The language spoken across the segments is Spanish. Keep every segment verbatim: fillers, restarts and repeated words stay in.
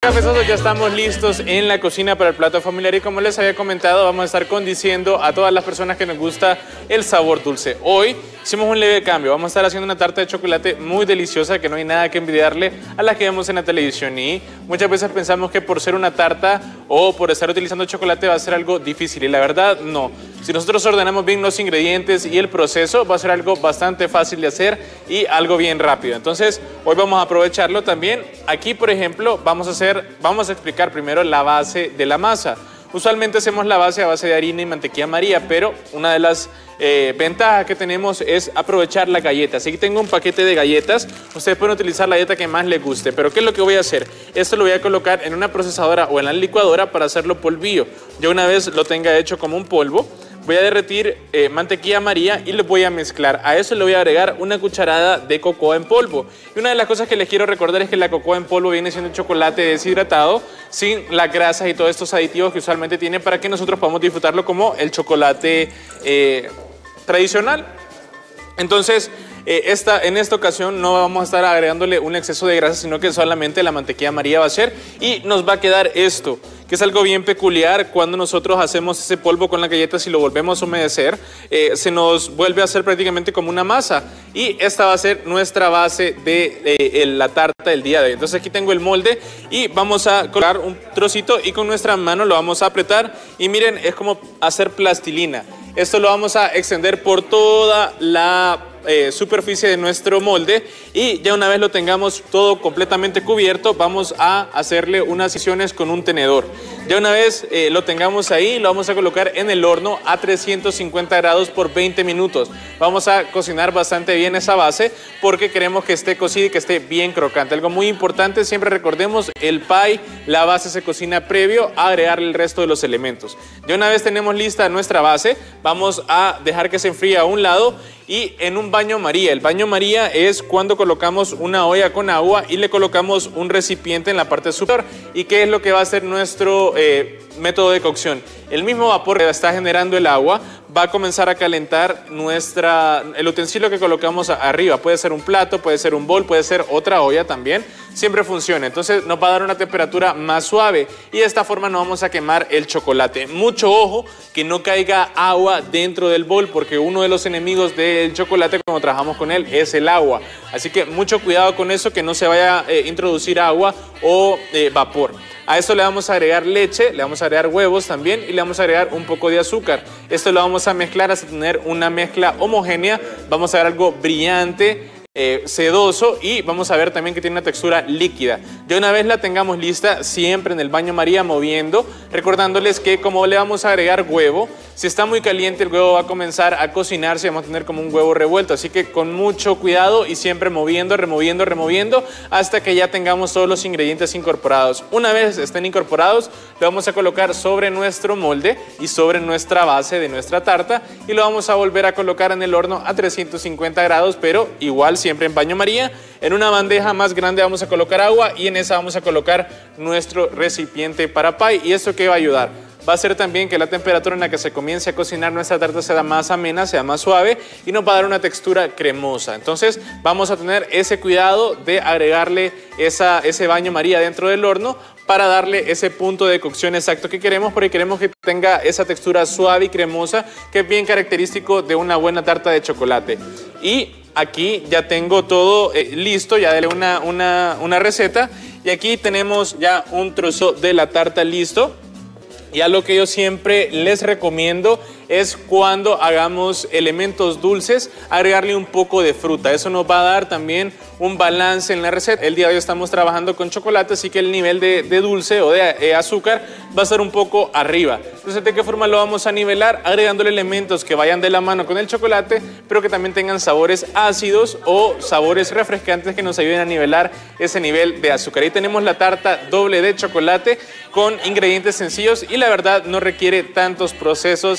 Cafezosos, ya estamos listos en la cocina para el plato familiar y como les había comentado vamos a estar condiciendo a todas las personas que nos gusta el sabor dulce. Hoy hicimos un leve cambio, vamos a estar haciendo una tarta de chocolate muy deliciosa que no hay nada que envidiarle a las que vemos en la televisión y muchas veces pensamos que por ser una tarta o por estar utilizando chocolate va a ser algo difícil y la verdad no. Si nosotros ordenamos bien los ingredientes y el proceso va a ser algo bastante fácil de hacer y algo bien rápido. Entonces hoy vamos a aprovecharlo también. Aquí por ejemplo vamos a hacer Vamos a explicar primero la base de la masa. Usualmente hacemos la base a base de harina y mantequilla María, pero una de las eh, ventajas que tenemos es aprovechar las galletas. Aquí tengo un paquete de galletas. Ustedes pueden utilizar la galleta que más les guste, pero ¿qué es lo que voy a hacer? Esto lo voy a colocar en una procesadora o en la licuadora para hacerlo polvillo. Ya una vez lo tenga hecho como un polvo, voy a derretir eh, mantequilla María y lo voy a mezclar. A eso le voy a agregar una cucharada de cocoa en polvo. Y una de las cosas que les quiero recordar es que la cocoa en polvo viene siendo chocolate deshidratado, sin las grasas y todos estos aditivos que usualmente tiene para que nosotros podamos disfrutarlo como el chocolate eh, tradicional. Entonces, eh, esta, en esta ocasión no vamos a estar agregándole un exceso de grasa, sino que solamente la mantequilla María va a ser y nos va a quedar esto, que es algo bien peculiar cuando nosotros hacemos ese polvo con las galletas y lo volvemos a humedecer, eh, se nos vuelve a hacer prácticamente como una masa y esta va a ser nuestra base de eh, la tarta del día de hoy. Entonces aquí tengo el molde y vamos a colocar un trocito y con nuestra mano lo vamos a apretar y miren, es como hacer plastilina. Esto lo vamos a extender por toda la Eh, superficie de nuestro molde y ya una vez lo tengamos todo completamente cubierto vamos a hacerle unas incisiones con un tenedor. Ya una vez eh, lo tengamos ahí lo vamos a colocar en el horno a trescientos cincuenta grados por veinte minutos. Vamos a cocinar bastante bien esa base porque queremos que esté cocida y que esté bien crocante. Algo muy importante, siempre recordemos, el pie, la base se cocina previo a agregarle el resto de los elementos. Ya una vez tenemos lista nuestra base, vamos a dejar que se enfríe a un lado y en un baño María. El baño María es cuando colocamos una olla con agua y le colocamos un recipiente en la parte superior. ¿Y qué es lo que va a ser nuestro eh, método de cocción? El mismo vapor que está generando el agua va a comenzar a calentar nuestra, el utensilio que colocamos arriba. Puede ser un plato, puede ser un bol, puede ser otra olla también. Siempre funciona. Entonces nos va a dar una temperatura más suave y de esta forma no vamos a quemar el chocolate. Mucho ojo que no caiga agua dentro del bol porque uno de los enemigos del chocolate cuando trabajamos con él es el agua. Así que mucho cuidado con eso, que no se vaya a eh, introducir agua o eh, vapor. A esto le vamos a agregar leche, le vamos a agregar huevos también y le vamos a agregar un poco de azúcar. Esto lo vamos a mezclar hasta tener una mezcla homogénea. Vamos a ver algo brillante, eh, sedoso y vamos a ver también que tiene una textura líquida. Ya una vez la tengamos lista, siempre en el baño María moviendo, recordándoles que como le vamos a agregar huevo, si está muy caliente el huevo va a comenzar a cocinarse y vamos a tener como un huevo revuelto. Así que con mucho cuidado y siempre moviendo, removiendo, removiendo hasta que ya tengamos todos los ingredientes incorporados. Una vez estén incorporados, lo vamos a colocar sobre nuestro molde y sobre nuestra base de nuestra tarta y lo vamos a volver a colocar en el horno a trescientos cincuenta grados, pero igual siempre en baño María. En una bandeja más grande vamos a colocar agua y en esa vamos a colocar nuestro recipiente para pie. ¿Y esto qué va a ayudar? Va a hacer también que la temperatura en la que se comience a cocinar nuestra tarta sea más amena, sea más suave y nos va a dar una textura cremosa. Entonces vamos a tener ese cuidado de agregarle esa, ese baño María dentro del horno para darle ese punto de cocción exacto que queremos, porque queremos que tenga esa textura suave y cremosa que es bien característico de una buena tarta de chocolate. Y aquí ya tengo todo eh, listo, ya dale una, una, una receta y aquí tenemos ya un trozo de la tarta listo. Y a lo que yo siempre les recomiendo es cuando hagamos elementos dulces, agregarle un poco de fruta. Eso nos va a dar también un balance en la receta. El día de hoy estamos trabajando con chocolate, así que el nivel de, de dulce o de eh, azúcar va a estar un poco arriba. Entonces, ¿de qué forma lo vamos a nivelar? Agregándole elementos que vayan de la mano con el chocolate, pero que también tengan sabores ácidos o sabores refrescantes que nos ayuden a nivelar ese nivel de azúcar. Ahí tenemos la tarta doble de chocolate con ingredientes sencillos y la verdad no requiere tantos procesos eh,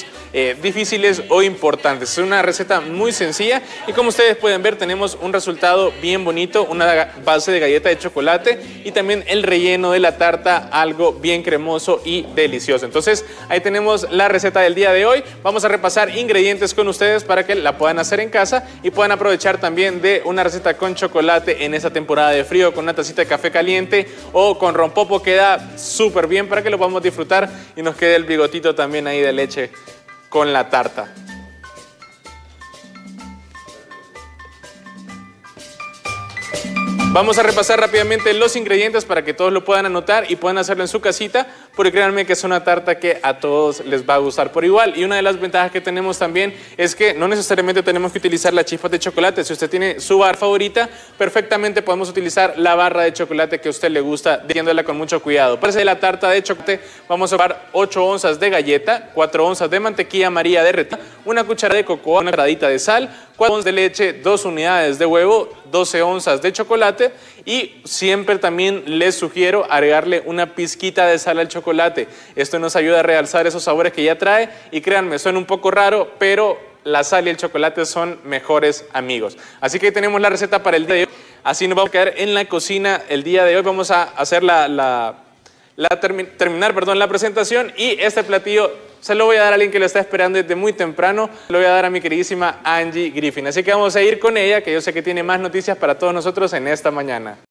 eh, difíciles o importantes. Es una receta muy sencilla y como ustedes pueden ver tenemos un resultado bien bonito, una base de galleta de chocolate y también el relleno de la tarta, algo bien cremoso y delicioso. Entonces ahí tenemos la receta del día de hoy. Vamos a repasar ingredientes con ustedes para que la puedan hacer en casa y puedan aprovechar también de una receta con chocolate en esta temporada de frío, con una tacita de café caliente o con rompopo. Queda súper bien para que lo podamos disfrutar y nos quede el bigotito también ahí de leche con la tarta. Vamos a repasar rápidamente los ingredientes para que todos lo puedan anotar y puedan hacerlo en su casita, porque créanme que es una tarta que a todos les va a gustar por igual. Y una de las ventajas que tenemos también es que no necesariamente tenemos que utilizar las chispas de chocolate. Si usted tiene su barra favorita, perfectamente podemos utilizar la barra de chocolate que a usted le gusta, diéndola con mucho cuidado. Para hacer la tarta de chocolate vamos a usar ocho onzas de galleta, cuatro onzas de mantequilla María derretida, una cucharada de cocoa, una cucharadita de sal, cuatro onzas de leche, dos unidades de huevo, doce onzas de chocolate y siempre también les sugiero agregarle una pizquita de sal al chocolate. Esto nos ayuda a realzar esos sabores que ya trae y créanme, suena un poco raro, pero la sal y el chocolate son mejores amigos. Así que tenemos la receta para el día de hoy. Así nos vamos a quedar en la cocina el día de hoy. Vamos a hacer la, la, la termi terminar perdón, la presentación y este platillo se lo voy a dar a alguien que lo está esperando desde muy temprano. Lo voy a dar a mi queridísima Angie Griffin. Así que vamos a ir con ella, que yo sé que tiene más noticias para todos nosotros en esta mañana.